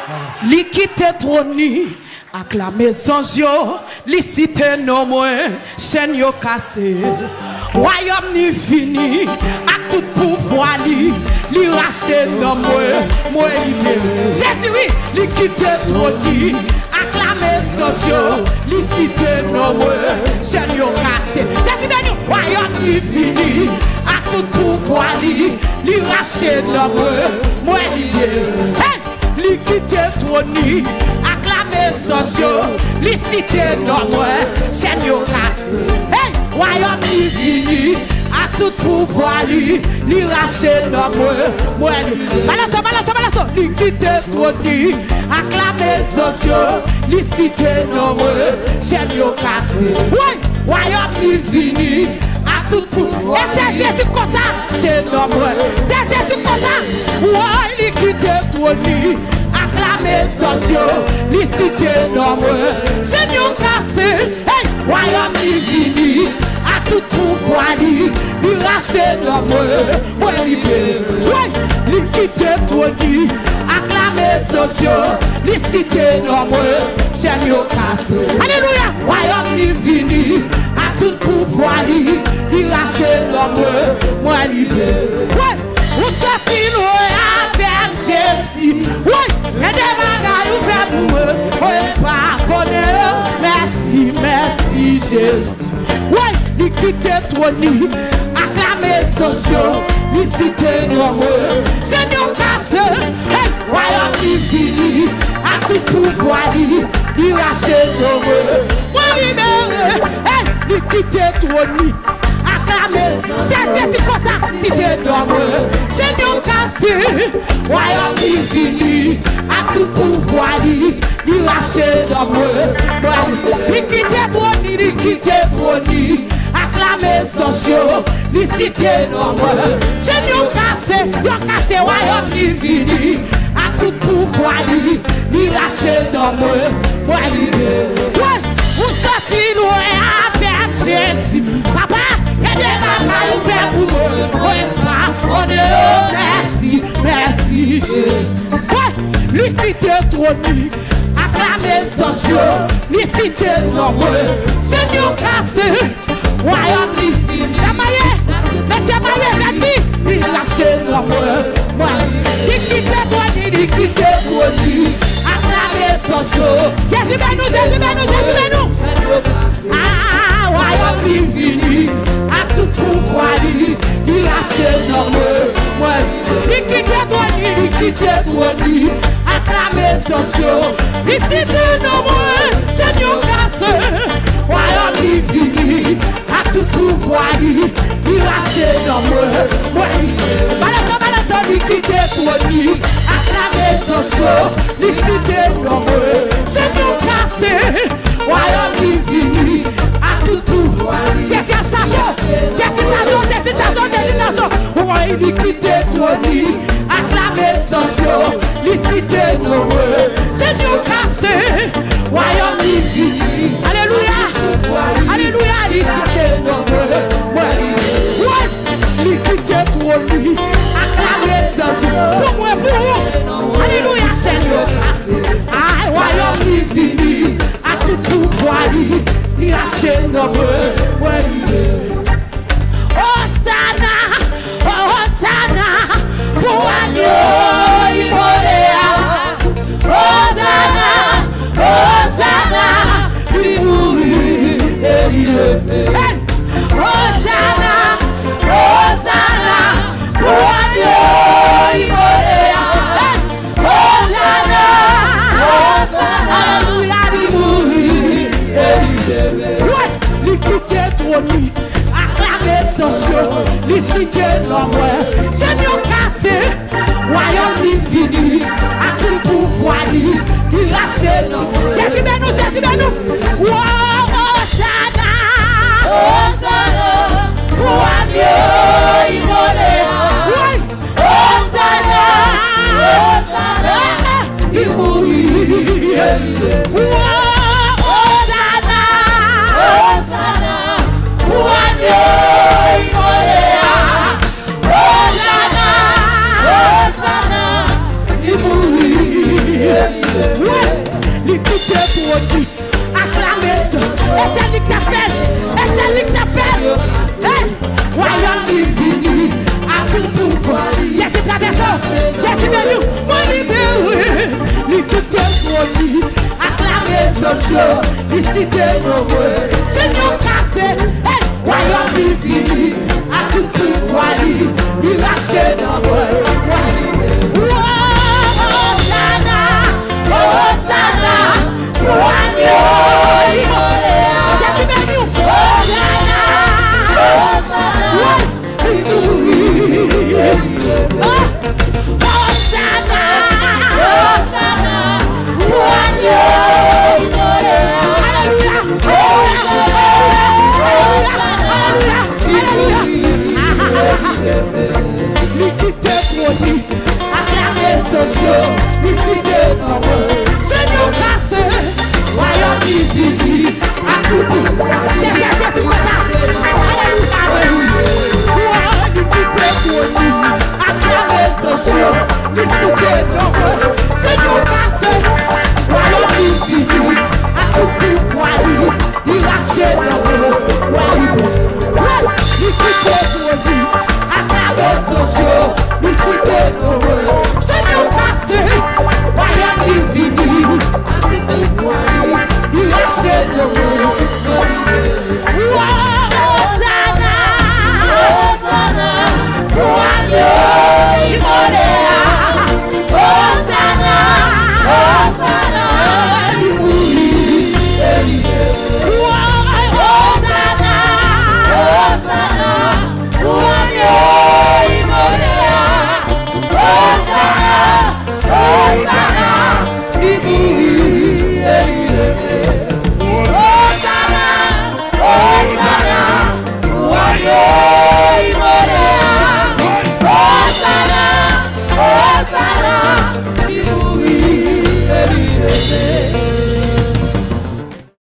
Li quitte troni, acclame zanj yo, li cite non mwen, chèn yo kase. Royaume ni fini, ak tout pouvoir li rache non mwen libéré. Jésus oui, li quitte troni, acclame zanj yo, li cite non mwen, chèn yo kase. Jésus ben nous, royaume ni fini, ak tout pouvoir li rache non mwen libéré. Li quitte troni, acclame zanj yo, li cite non mwen, chèn yo kase. Hey, royaume ni fini, a tout pouvoir li rache non mwen. Balaso, li quitte troni, acclame zanj yo, li cite non mwen, chèn yo kase. Oui, royaume ni fini, a tout pouvoir. Et c'est Jésus comme ça, chèn non mwen. C'est Jésus comme ça. Oui, li quitte troni, acclame zanj yo, li cite non mwen, chèn yo kase. Hey, royaume ni fini, a tout pouvoir li rache non mwen libéré. Oui, li quitte troni, acclame zanj yo, li cite non mwen, chèn yo kase. Alléluia, royaume ni fini, a tout pouvoir li rache non mwen libéré. Oui, ou se filo avec Jésus. Oui, et des bagailles ou fait pour moi, oui, pas connaître. Merci Jésus. Oui, li quitte troni, acclame zanj yo, li cite non mwen, chèn yo kase. Hey, royaume ni fini, a tout pouvoir li rache non mwen libéré. Hey, li quitte troni, acclame, c'est Jésus comme ça, cite non mwen, chèn yo kase. Royaume ni fini, a tout pouvoir li rache non mwen. Li quitte troni, acclame zanj yo, li cite non mwen, chèn yo kase. Royaume ni fini, a tout pouvoir li rache non mwen libéré. Ouais, ou sorti loin avec Jésus. Papa, et des bagailles ou fait pour moi, ouais, pas connaître. Merci Jésus. Ouais, li quitte troni, acclame zanj yo, li cite non mwen, chèn yo kase. Royaume ni fini, la maille, monsieur maille, cette fille, li rache non mwen. Li quitte troni, acclame zanj yo. Jésus ben nous. Ah, royaume ni fini, a tout pouvoir li rache non mwen. Li quitte troni, acclame zanj yo, li cite non mwen, chèn yo kase. Royaume ni fini, a tout pouvoir li rache non mwen. Balaso, li quitte troni, acclame zanj yo, li cite non mwen, chèn yo kase. Royaume ni fini, a tout pouvoir li. Jésus chanson. Oui, li quitte troni, acclame zanj yo, li cite non mwen, chèn yo kase. Royaume ni fini, alléluia, li cite non mwen. Oui, li quitte troni, acclame zanj yo, pour moi, alléluia, chèn yo kase. Ah, royaume ni fini, a tout pouvoir li rache non mwen. Hosanna, pour agneau immolé. Hosanna, lui mourir et lui lever. Hosanna, pour agneau immolé. Alléluia, lui mourir et lui lever. Ouais, li quitte troni, acclame zanj yo, li cite non mwen, chèn yo kase. Royaume ni fini, a tout pouvoir li rache non mwen. Jésus ben nous. Hosanna, pour agneau immolé. Hosanna, li mourir et lui lever. Hosanna, pour agneau immolé. Hosanna, li mourir et lui lever. trône, acclamez-le. Et c'est lui qui t'a fait, et c'est lui qui t'a fait. Hey, royaume divin, à tout pouvoir. Jésus traversant, Jésus de nous, mon libéré. Lui qui te trône, acclamez-le. Visitez nos mots, Seigneur kase. Hey, royaume divin, à tout pouvoir. Lui rachète nos mots. Seigneur kase, royaume divin, à tout pouvoir. Seigneur kase, royaume divin, à tout pouvoir. Il rachète nos royaume. Seigneur kase, royaume divin, il rachète Hosanna,